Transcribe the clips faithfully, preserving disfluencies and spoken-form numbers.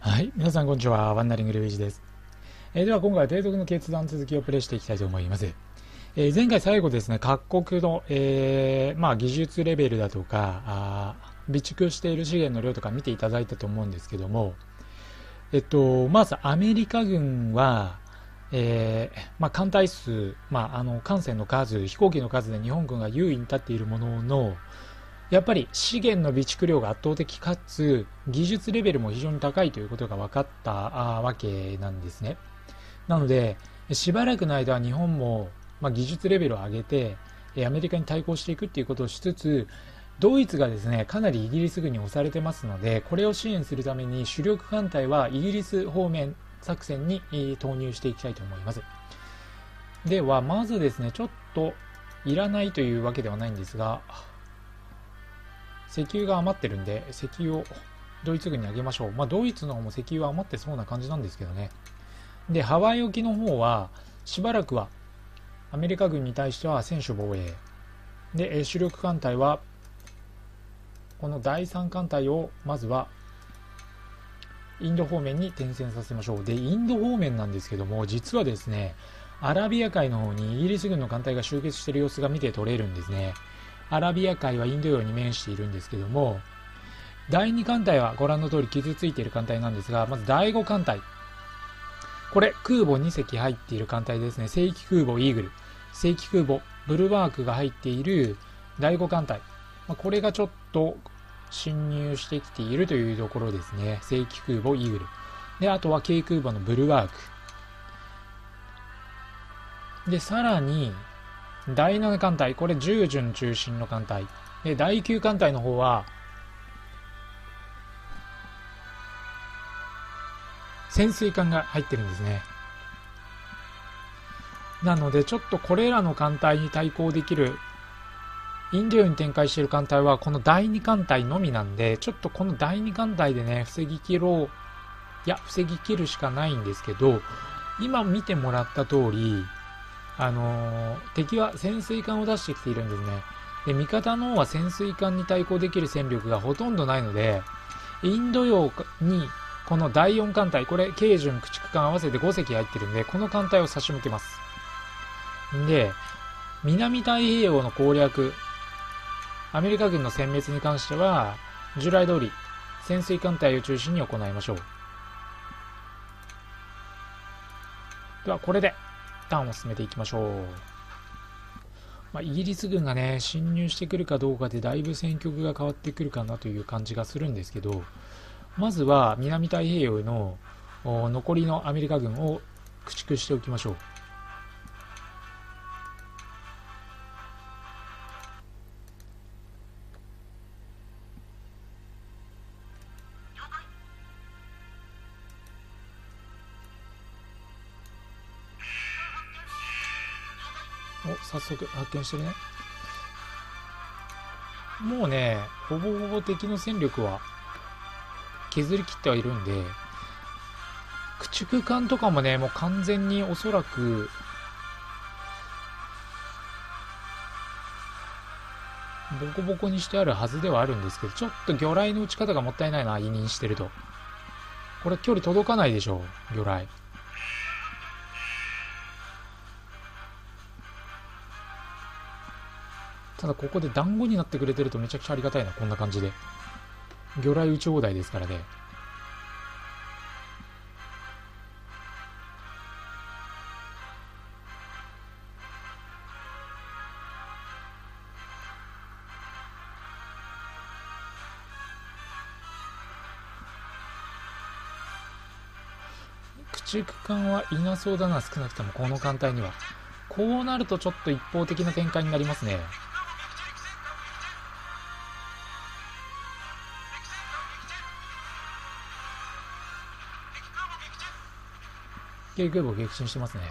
はい、皆さんこんにちは。ワンダリングルイージです。えーでは今回は提督の決断続きをプレイしていきたいと思います。えー前回最後ですね、各国の、えーまあ、技術レベルだとかあ備蓄している資源の量とか見ていただいたと思うんですけども、えっと、まずアメリカ軍は、えーまあ、艦隊数、まあ、あの艦船の数、飛行機の数で日本軍が優位に立っているものの、やっぱり資源の備蓄量が圧倒的かつ技術レベルも非常に高いということが分かったわけなんですね。なのでしばらくの間は日本も、まあ、技術レベルを上げてアメリカに対抗していくっていうことをしつつ、ドイツがですねかなりイギリス軍に押されてますので、これを支援するために主力艦隊はイギリス方面作戦に投入していきたいと思います。ではまずですね、ちょっといらないというわけではないんですが、石油が余ってるんで石油をドイツ軍にあげましょう。まあドイツの方も石油は余ってそうな感じなんですけどね。でハワイ沖の方はしばらくはアメリカ軍に対しては専守防衛で、主力艦隊はこのだいさん艦隊をまずはインド方面に転戦させましょう。でインド方面なんですけども、実はですねアラビア海の方にイギリス軍の艦隊が集結している様子が見て取れるんですね。アラビア海はインド洋に面しているんですけども、だいに艦隊はご覧の通り傷ついている艦隊なんですが、まずだいご艦隊、これ空母に隻入っている艦隊ですね。正規空母イーグル、正規空母ブルワークが入っているだいご艦隊、これがちょっと侵入してきているというところですね。正規空母イーグルで、あとは軽空母のブルワークで、さらにだいなな艦隊、これ従順中心の艦隊で、だいきゅう艦隊の方は潜水艦が入ってるんですね。なのでちょっとこれらの艦隊に対抗できるインド洋に展開している艦隊はこのだいに艦隊のみなんで、ちょっとこのだいに艦隊でね防ぎ切ろう、いや防ぎ切るしかないんですけど、今見てもらった通りあのー、敵は潜水艦を出してきているんですね。で味方の方は潜水艦に対抗できる戦力がほとんどないので、インド洋にこのだいよん艦隊、これ軽巡駆逐艦合わせてご隻入ってるんで、この艦隊を差し向けます。で南太平洋の攻略、アメリカ軍の殲滅に関しては従来通り潜水艦隊を中心に行いましょう。ではこれでターンを進めていきましょう。まあ、イギリス軍がね侵入してくるかどうかでだいぶ戦局が変わってくるかなという感じがするんですけど、まずは南太平洋の残りのアメリカ軍を駆逐しておきましょう。お、早速発見してるね。もうねほぼほぼ敵の戦力は削り切ってはいるんで、駆逐艦とかもねもう完全におそらくボコボコにしてあるはずではあるんですけど、ちょっと魚雷の撃ち方がもったいないな。委任してるとこれ距離届かないでしょ魚雷。ただここで団子になってくれてるとめちゃくちゃありがたいな。こんな感じで魚雷撃ち放題ですからね。駆逐艦はいなそうだな、少なくともこの艦隊には。こうなるとちょっと一方的な展開になりますね。軽空母を撃沈してますね。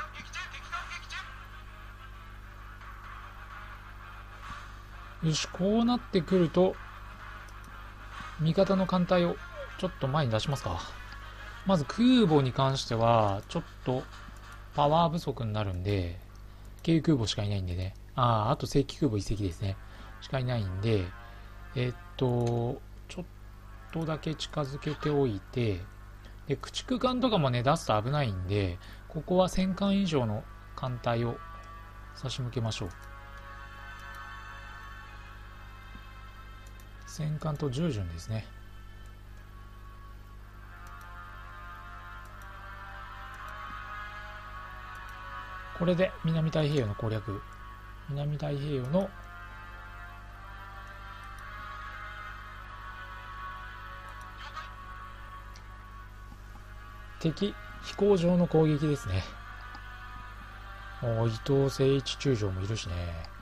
よし、こうなってくると味方の艦隊をちょっと前に出しますか。まず空母に関してはちょっとパワー不足になるんで、軽空母しかいないんでね、あああと正規空母いっ隻ですねしかいないんで、えっとちょっとだけ近づけておいて、 で駆逐艦とかもね出すと危ないんで、ここはせん艦以上の艦隊を差し向けましょう。戦艦と従順ですね。これで南太平洋の攻略、南太平洋の敵飛行場の攻撃ですね。お伊藤誠一中将もいるしね。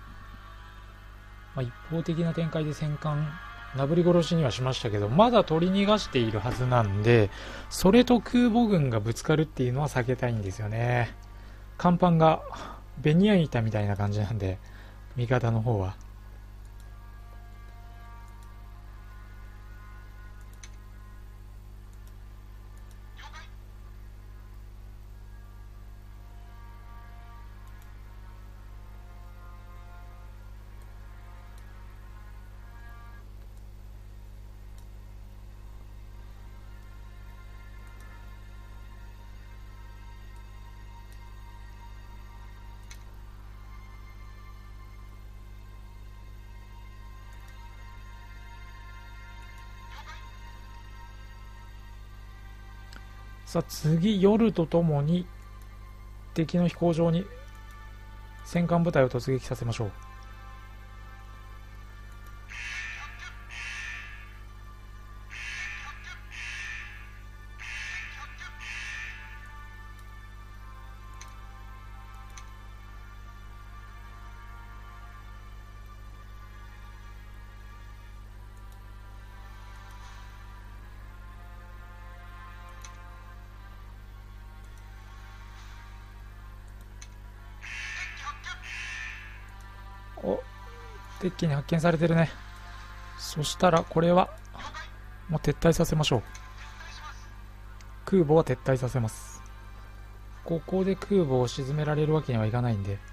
まあ、一方的な展開で戦艦なぶり殺しにはしましたけど、まだ取り逃がしているはずなんで、それと空母軍がぶつかるっていうのは避けたいんですよね。甲板がベニヤ板みたいな感じなんで、味方の方は。さあ次、夜とともに敵の飛行場に戦艦部隊を突撃させましょう。お、敵機に発見されてるね。そしたらこれはもう撤退させましょう。空母は撤退させます。ここで空母を沈められるわけにはいかないんで、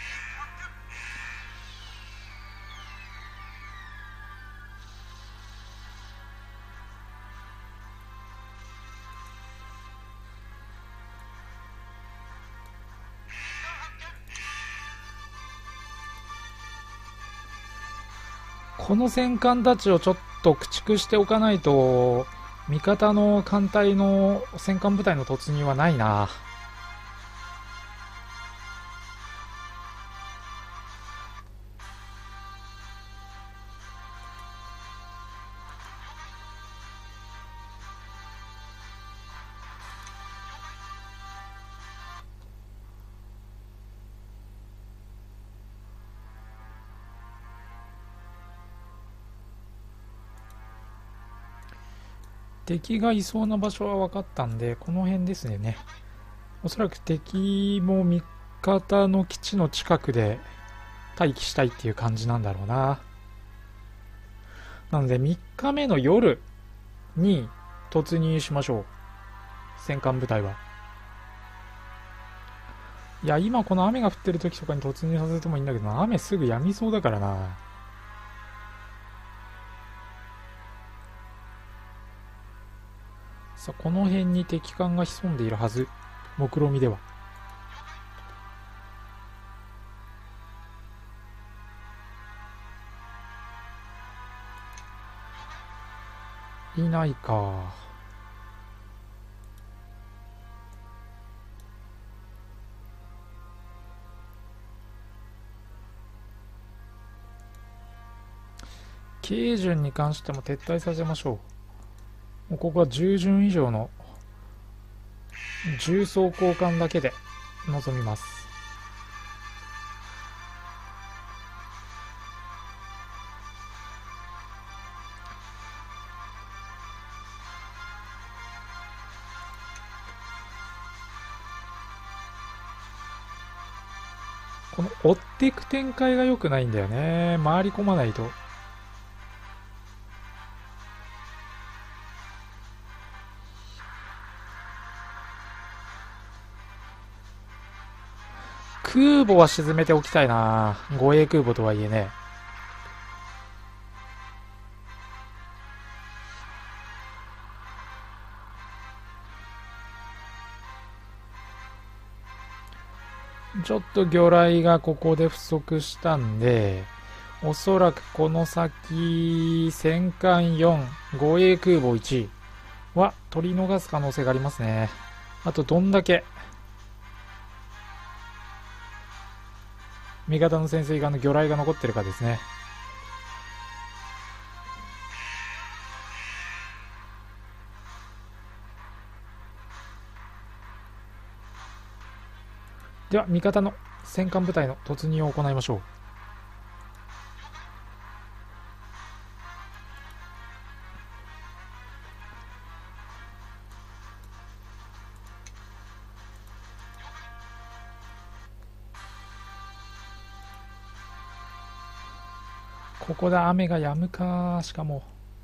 この戦艦たちをちょっと駆逐しておかないと味方の艦隊の戦艦部隊の突入はないな。敵がいそうな場所は分かったんで、この辺ですね。おそらく敵も味方の基地の近くで待機したいっていう感じなんだろうな。なのでみっかめの夜に突入しましょう、戦艦部隊は。いや、今この雨が降ってる時とかに突入させてもいいんだけどな、雨すぐ止みそうだからな。さあ、この辺に敵艦が潜んでいるはず、目論見では。いないか。軽巡に関しても撤退させましょう。もうここはじゅう巡以上の重装交換だけで臨みます。この追っていく展開が良くないんだよね。回り込まないと。空母は沈めておきたいな。護衛空母とはいえね。 ちょっと魚雷がここで不足したんで、おそらくこの先、戦艦よん、護衛空母いちは取り逃す可能性がありますね。あとどんだけ味方の潜水艦の魚雷が残ってるかですね。では味方の戦艦部隊の突入を行いましょう。ここで雨が止むか。しかも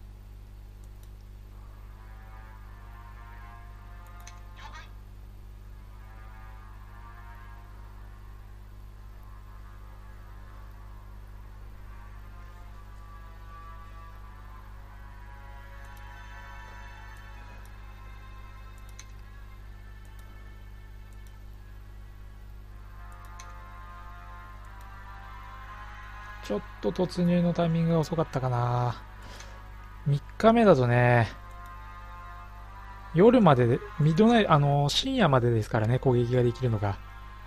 ちょっと突入のタイミングが遅かったかな。みっかめだとね、夜までで、ミッドナイト、あの、深夜までですからね、攻撃ができるのが。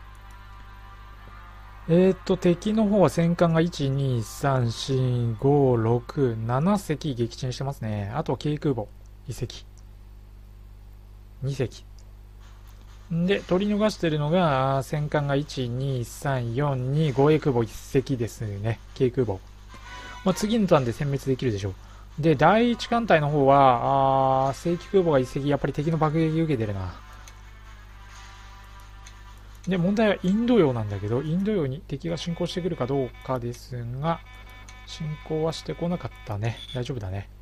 えーと、敵の方は戦艦がいち、に、さん、よん、ご、ろく、なな隻撃沈してますね。あとは軽空母いっ隻。に隻。で、取り逃してるのが、戦艦がいち、に、さん、よんに護衛空母いっ隻ですね。軽空母。まあ、次のターンで殲滅できるでしょう。で、第一艦隊の方は、あー、正規空母がいっ隻、やっぱり敵の爆撃受けてるな。で、問題はインド洋なんだけど、インド洋に敵が侵攻してくるかどうかですが、侵攻はしてこなかったね。大丈夫だね。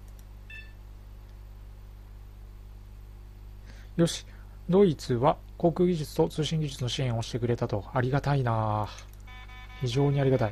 よし。ドイツは航空技術と通信技術の支援をしてくれたと。ありがたいな。非常にありがたい。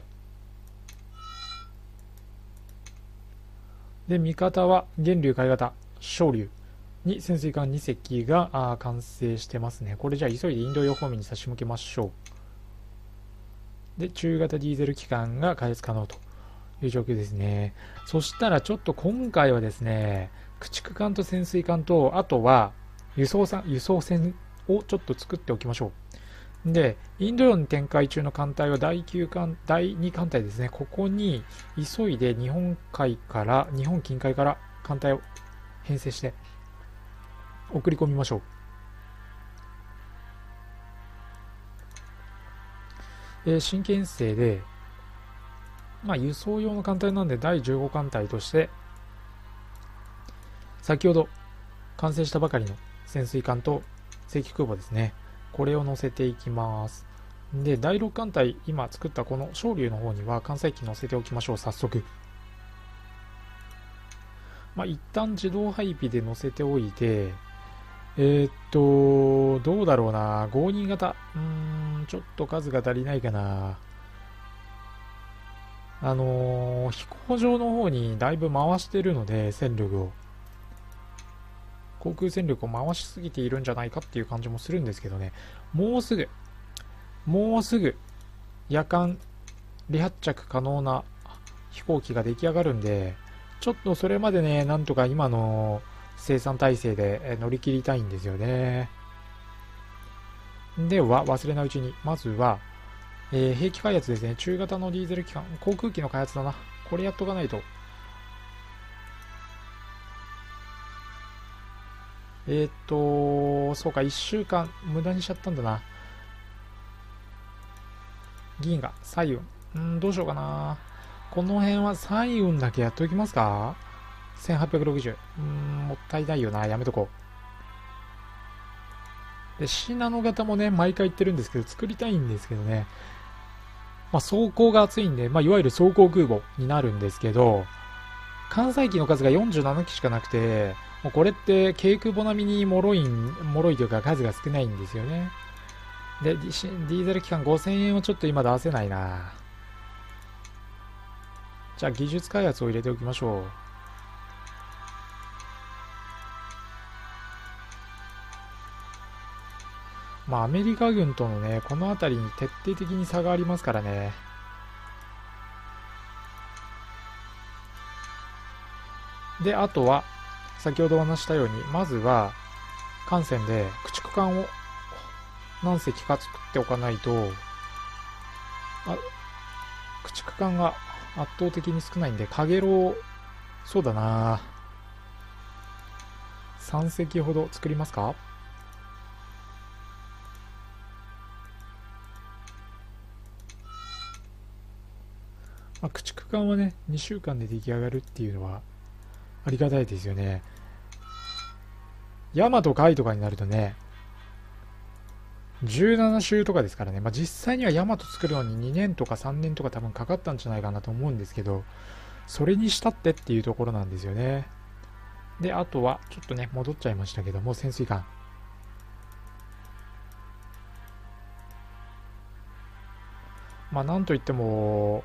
で、味方は源流海型、昇竜に潜水艦に隻が完成してますね。これじゃあ急いでインド洋方面に差し向けましょう。で、中型ディーゼル機関が開発可能という状況ですね。そしたらちょっと今回はですね、駆逐艦と潜水艦と、あとは輸送船、輸送船をちょっと作っておきましょう。で、インド洋に展開中の艦隊はだいきゅう艦、だいに艦隊ですね。ここに急いで日本海から、日本近海から艦隊を編成して送り込みましょう。えー、新編成で、まあ輸送用の艦隊なんでだいじゅうご艦隊として、先ほど完成したばかりの潜水艦と正規空母ですね。これを乗せていきます。で、だいろく艦隊、今作ったこの昇竜の方には艦載機乗せておきましょう、早速。まあ、一旦自動配備で乗せておいて、えー、っと、どうだろうな。ごにん型。うーん、ちょっと数が足りないかな。あのー、飛行場の方にだいぶ回してるので、戦力を。航空戦力を回しすぎているんじゃないかっていう感じもするんですけどね。もうすぐ、もうすぐ、夜間離発着可能な飛行機が出来上がるんで、ちょっとそれまでね、なんとか今の生産体制で乗り切りたいんですよね。では、忘れないうちに、まずは、えー、兵器開発ですね。中型のディーゼル機関、航空機の開発だな。これやっとかないと。えー、っと、そうか、いっしゅうかん無駄にしちゃったんだな。銀河、彩雲。うん、どうしようかな。この辺は彩雲だけやっておきますか？ せんはっぴゃくろくじゅう。うーん、もったいないよな。やめとこう。で、シナノ型もね、毎回言ってるんですけど、作りたいんですけどね。まあ、装甲が厚いんで、まあ、いわゆる装甲空母になるんですけど、艦載機の数がよんじゅうなな機しかなくて、もうこれって軽空母並みに脆いん、脆いというか数が少ないんですよね。で、ディーゼル機関ごせんえんはちょっと今出せないな。じゃあ技術開発を入れておきましょう。 まあアメリカ軍とのね、この辺りに徹底的に差がありますからね。で、あとは、先ほどお話したように、まずは、艦船で駆逐艦を何隻か作っておかないと、あ、駆逐艦が圧倒的に少ないんで、カゲロを、そうだなさん隻ほど作りますか。まあ、駆逐艦はね、にしゅうかんで出来上がるっていうのは、ありがたいですよね。ヤマトカイとかになるとね、じゅうなな週とかですからね、まあ、実際にはヤマト作るのににねんとかさんねんとか多分かかったんじゃないかなと思うんですけど、それにしたってっていうところなんですよね。で、あとは、ちょっとね、戻っちゃいましたけども、潜水艦。まあ、なんといっても、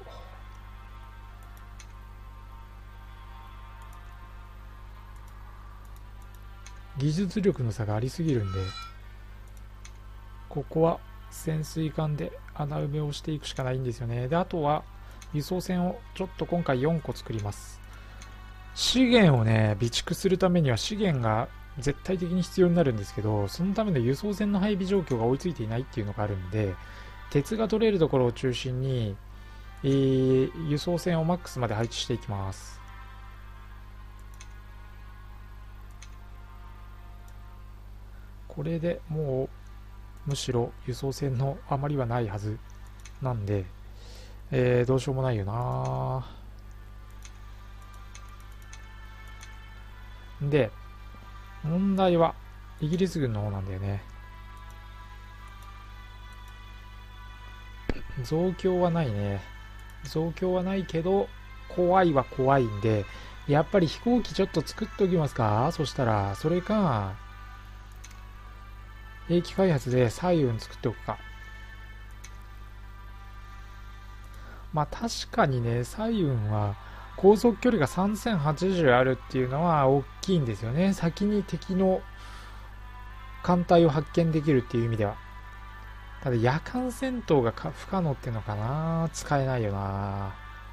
技術力の差がありすぎるんで、ここは潜水艦で穴埋めをしていくしかないんですよね。で、あとは輸送船をちょっと今回よんこ作ります。資源をね、備蓄するためには資源が絶対的に必要になるんですけど、そのための輸送船の配備状況が追いついていないっていうのがあるんで、鉄が取れるところを中心に、えー、輸送船をマックスまで配置していきます。これでもうむしろ輸送船の余りはないはずなんで、えー、どうしようもないよな。で、問題はイギリス軍の方なんだよね。増強はないね。増強はないけど、怖いは怖いんで、やっぱり飛行機ちょっと作っておきますか。そしたら、それか、兵器開発で彩雲作っておくか。まあ確かにね、彩雲は航続距離がさんぜんはちじゅうあるっていうのは大きいんですよね。先に敵の艦隊を発見できるっていう意味では。ただ夜間戦闘が不可能ってのかな。使えないよな。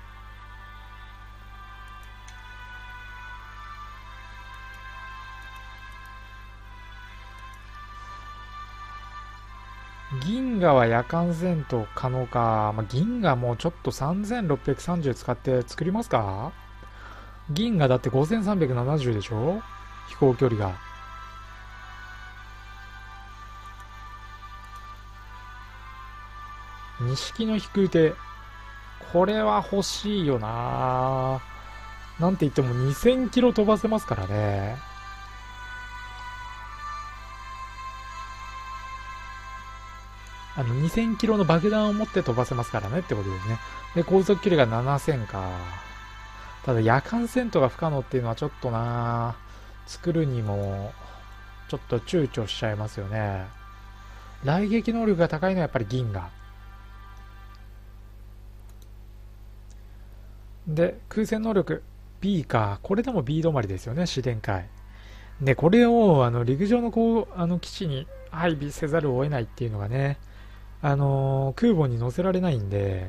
銀河は夜間戦闘可能か。まあ、銀河もうちょっとさんぜんろっぴゃくさんじゅう使って作りますか。銀河だってごせんさんびゃくななじゅうでしょ、飛行距離が。錦の飛空艇。これは欲しいよな。なんて言ってもにせんキロ飛ばせますからね。あのにせんキロの爆弾を持って飛ばせますからねってことですね。で、航続距離がななせんか。ただ夜間戦闘が不可能っていうのはちょっとな、作るにもちょっと躊躇しちゃいますよね。雷撃能力が高いのはやっぱり銀河で、空戦能力 B か。これでも B 止まりですよね、試練会で。これをあの陸上のこうあの基地に配備せざるを得ないっていうのがね、あのー空母に乗せられないんで、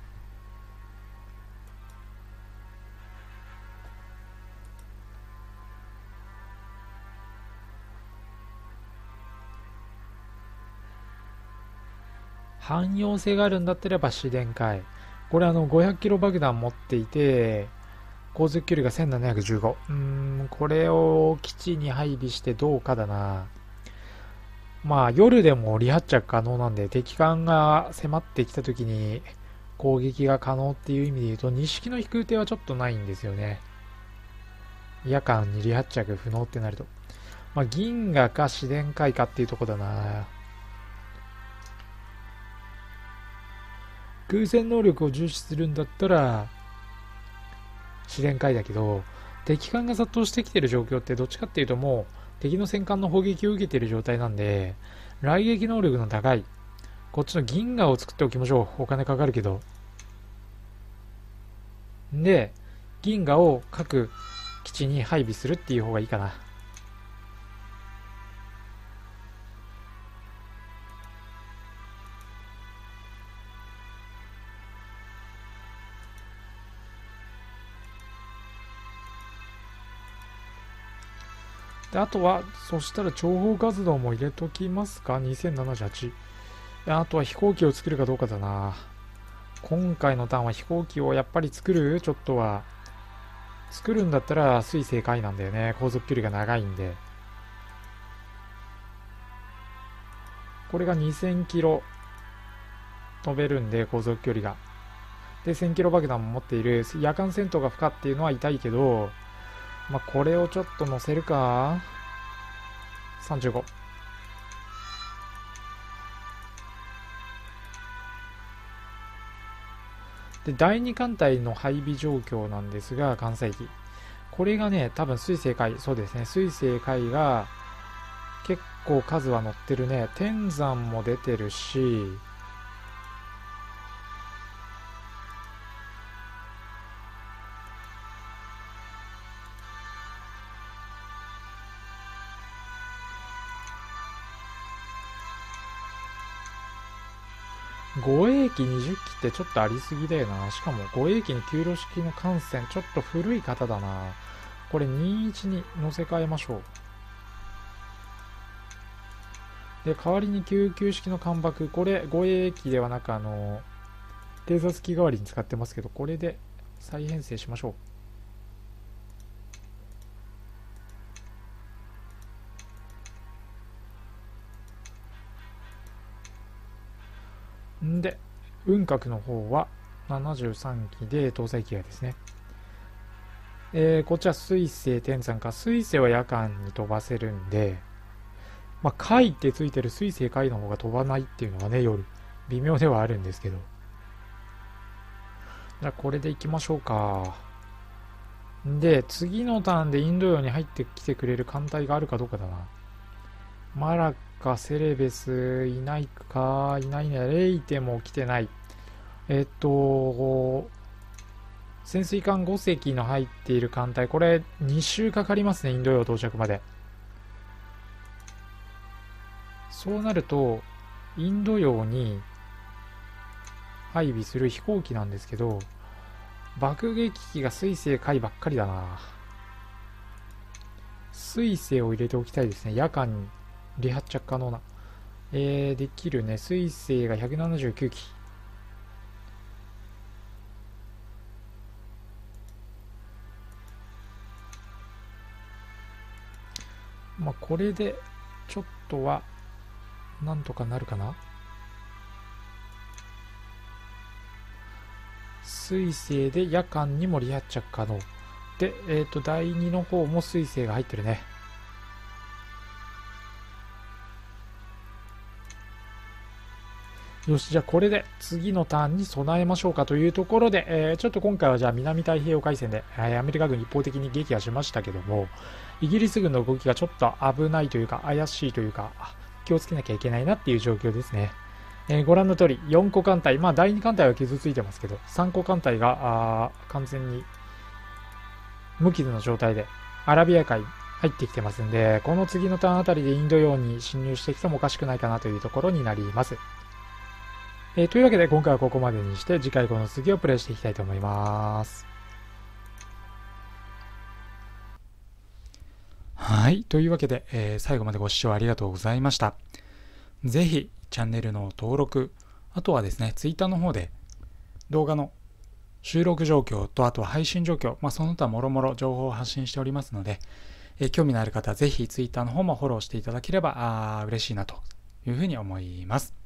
汎用性があるんだったらば試練会。これあのごひゃくキロ爆弾持っていて、航続距離がせんななひゃくじゅうご。うーん、これを基地に配備してどうかだな。まあ夜でも離発着可能なんで、敵艦が迫ってきた時に攻撃が可能っていう意味で言うと、錦の飛空艇はちょっとないんですよね。夜間に離発着不能ってなると。まあ銀河か試練会かっていうとこだな。空戦能力を重視するんだったら試練会だけど、敵艦が殺到してきてる状況ってどっちかっていうともう敵の戦艦の砲撃を受けている状態なんで、雷撃能力の高いこっちの銀河を作っておきましょう。お金かかるけど。で、銀河を各基地に配備するっていう方がいいかな。 で、あとは、そしたら諜報活動も入れときますか？ にせんななじゅうはち。あとは飛行機を作るかどうかだな。今回のターンは飛行機をやっぱり作るちょっとは。作るんだったら水星海なんだよね。航続距離が長いんで。これがにせんキロ飛べるんで、航続距離が。で、せんキロ爆弾も持っている。夜間戦闘が不可っていうのは痛いけど、まあ、これをちょっと乗せるか。さんじゅうご。で、だいに艦隊の配備状況なんですが、関西機。これがね、多分水星海、そうですね、水星海が結構数は乗ってるね。天山も出てるし、護衛機にじゅっきってちょっとありすぎだよな。しかも護衛機に給料式の艦船、ちょっと古い型だな。これにじゅういちに乗せ替えましょう。で、代わりに救急式の艦爆、これ護衛機ではなく、あの、偵察機代わりに使ってますけど、これで再編成しましょう。んで、雲閣の方はななじゅうさんきで搭載機がですね。えー、こっちは水星天山か。水星は夜間に飛ばせるんで、まあ、海ってついてる水星海の方が飛ばないっていうのがね、夜、微妙ではあるんですけど。じゃあこれでいきましょうか。で、次のターンでインド洋に入ってきてくれる艦隊があるかどうかだな。マラカ、セレベス、いないか、いないね。レイテも来てない。えっと、潜水艦ごせきの入っている艦隊、これに週かかりますね、インド洋到着まで。そうなると、インド洋に配備する飛行機なんですけど、爆撃機が水星海ばっかりだな。水星を入れておきたいですね。夜間に離発着可能な。えー、できるね。水星がひゃくななじゅうきゅうき。まあ、これで、ちょっとは、なんとかなるかな。水星で夜間にも離発着可能。で、えっと、だいにの方も水星が入ってるね。よし、じゃあこれで次のターンに備えましょうかというところで、えー、ちょっと今回はじゃあ南太平洋海戦で、えー、アメリカ軍一方的に撃破しましたけども、イギリス軍の動きがちょっと危ないというか、怪しいというか、気をつけなきゃいけないなっていう状況ですね。えー、ご覧の通り、よんこ艦隊、まあだいに艦隊は傷ついてますけど、さんこ艦隊があ完全に無傷の状態で、アラビア海入ってきてますんで、この次のターンあたりでインド洋に侵入してきてもおかしくないかなというところになります。えー、というわけで今回はここまでにして、次回この次をプレイしていきたいと思います。はい。というわけで、えー、最後までご視聴ありがとうございました。ぜひ、チャンネルの登録、あとはですね、ツイッターの方で動画の収録状況と、あとは配信状況、まあ、その他もろもろ情報を発信しておりますので、えー、興味のある方はぜひツイッターの方もフォローしていただければあ嬉しいなというふうに思います。